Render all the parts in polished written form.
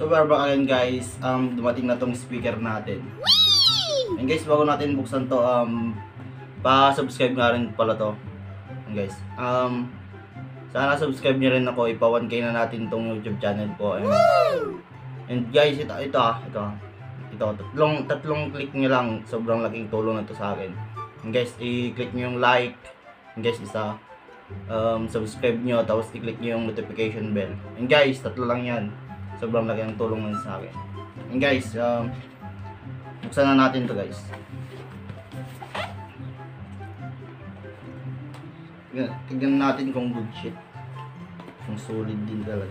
So we're back again guys, dumating na tong speaker natin. And guys, bago natin buksan to, pa-subscribe nga rin pala to. And guys, sana subscribe nyo rin ako, ipa 1K na natin tong YouTube channel ko. And guys, ito, tatlong click nyo lang, sobrang laking tulong na to sa akin. And guys, i-click nyo yung like. And guys, isa, subscribe nyo, tapos i-click nyo yung notification bell. And guys, tatlo lang yan. Sobrang laki ang tulong nun sa akin. And guys, buksan na natin to guys. Tignan natin kung good shit. Kung solid din talaga.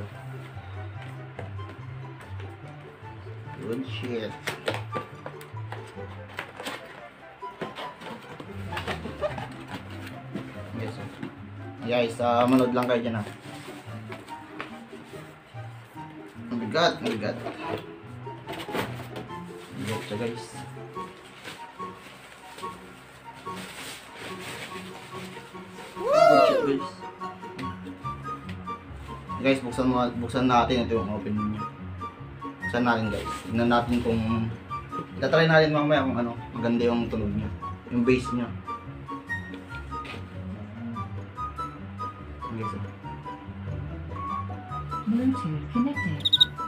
Good shit. Yes, manood lang kayo dyan ha. Mabigat. Mabigat siya guys. Good shit guys. Guys, buksan natin ito yung open niya. Buksan natin guys. Tingnan natin kung itatry natin mamaya kung ano, maganda yung tunog niya, yung bass niya. Okay, so. Bluetooth connected.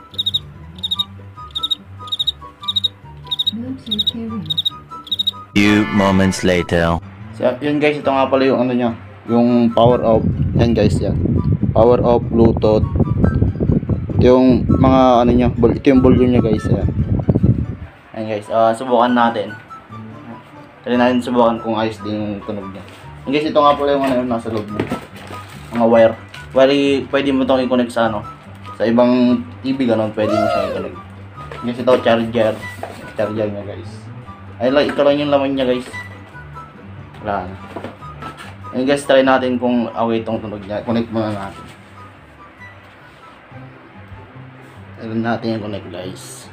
Bluetooth pairing. Few moments later. So, yun guys, ito nga pala yung ano niya, yung power off. Yan guys, yan. Power off, Bluetooth. Ito yung mga ano niya, ito yung volume niya guys, yan. Yan guys, subukan natin. Try natin subukan kung ayos din yung tunog niya. Yan guys, ito nga pala yung ano yung nasa loob niya. Mga wire. Pwede mo itong i-connect sa ano, sa ibang TV ganun, pwede mo siya i-connect. Guys, ito charger niya guys. Ay, ito lang yung laman niya guys. Wala na. Ayun guys, try natin kung okay itong tunog niya. Connect muna natin. Try natin yung connect guys.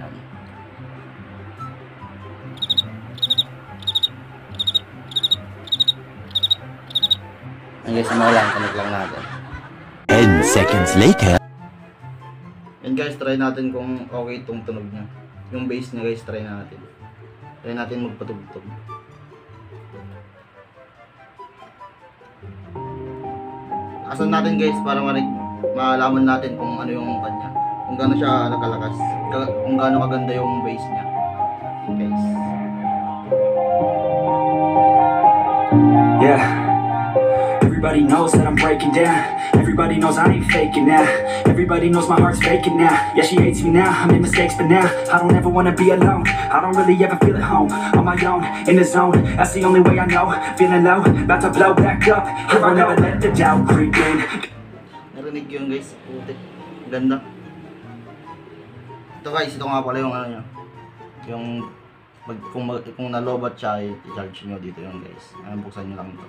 Ayun guys, connect lang natin. 10 seconds later. Ayun guys, try natin kung okay itong tunog niya. Yung bass niya guys, try natin. Try natin magpatugtog. Asan natin guys para malaman natin kung ano yung kanya. Kung gaano siya nakalakas. Kung gaano kaganda yung bass niya. Guys. Yeah. Everybody knows that I'm breaking down. Everybody knows I ain't faking now. Everybody knows my heart's faking now. Yeah, she hates me now, I made mistakes but now I don't ever wanna be alone. I don't really ever feel at home. On my own, in the zone, that's the only way I know. Feeling low, about to blow back up. Here I never let the doubt creep in. Narinig yun guys, putik. Ganda. Ito guys, ito nga pala yung ano nyo. Yung kung nalobat siya, i-charge nyo dito yung guys. Buksan nyo lang ito.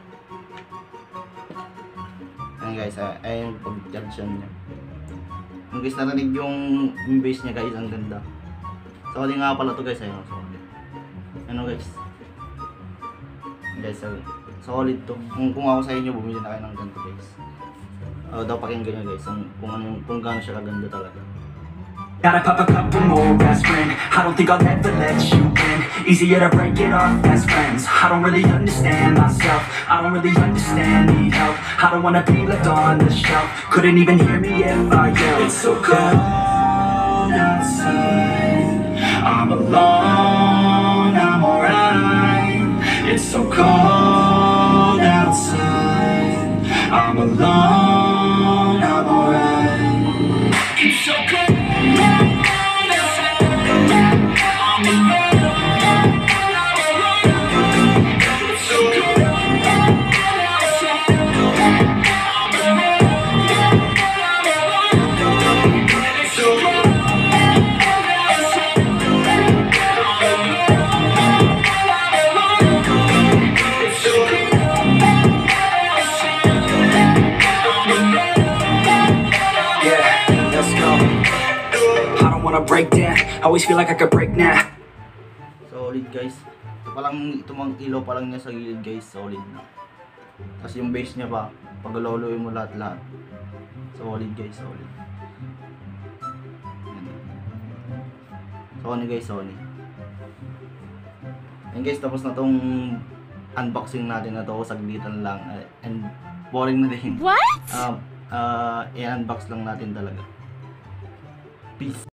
Ayan guys, ayun pag-charge niya. Yung guys, narinig yung bass niya guys, ang ganda. Solid nga pala to guys, ayun, solid. Ano guys? Guys, solid to. Kung ako sa inyo, bumili na kayo ng ganito guys. Daw pakinggan nyo guys, kung gaano siya kaganda talaga. Gotta pop a couple more aspirin. I don't think I'll ever let you in. Easier to break it off best friends. I don't really understand myself. I don't really understand, need help. I don't wanna be left on the shelf. Couldn't even hear me if I yelled. It's so cold outside. I'm alone, I'm alright. It's so cold outside. I'm alone, I'm alright. It's so cold. Break down, I always feel like I could break now. Solid guys. Ito mang ilaw pa lang niya sa gilid guys, solid na. Tapos yung bass niya pa, pag loloy mo lahat. Solid guys, solid. Sony guys, Sony. And guys, tapos na tong unboxing natin na to. Saglitan lang. And boring na din. What? I-unbox lang natin talaga. Peace.